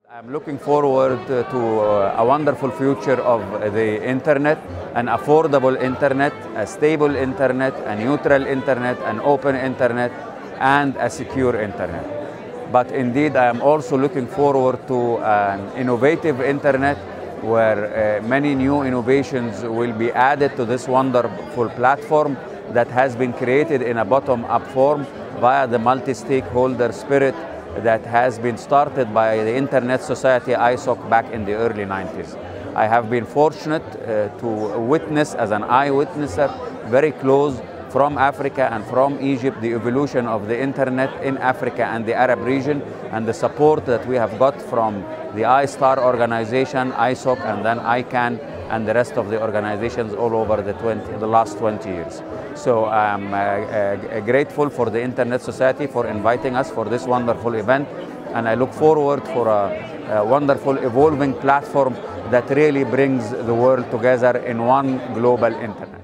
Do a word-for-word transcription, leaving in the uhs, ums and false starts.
I'm looking forward to a wonderful future of the internet, an affordable internet, a stable internet, a neutral internet, an open internet, and a secure internet. But indeed, I am also looking forward to an innovative internet where uh, many new innovations will be added to this wonderful platform that has been created in a bottom-up form via the multi-stakeholder spirit that has been started by the Internet Society I S O C back in the early nineties. I have been fortunate uh, to witness as an eyewitnesser very close from Africa and from Egypt the evolution of the internet in Africa and the Arab region, and the support that we have got from the iStar organization, I S O C, and then I CANN, and the rest of the organizations all over the, twenty, the last twenty years. So I'm uh, uh, grateful for the Internet Society for inviting us for this wonderful event, and I look forward for a, a wonderful evolving platform that really brings the world together in one global internet.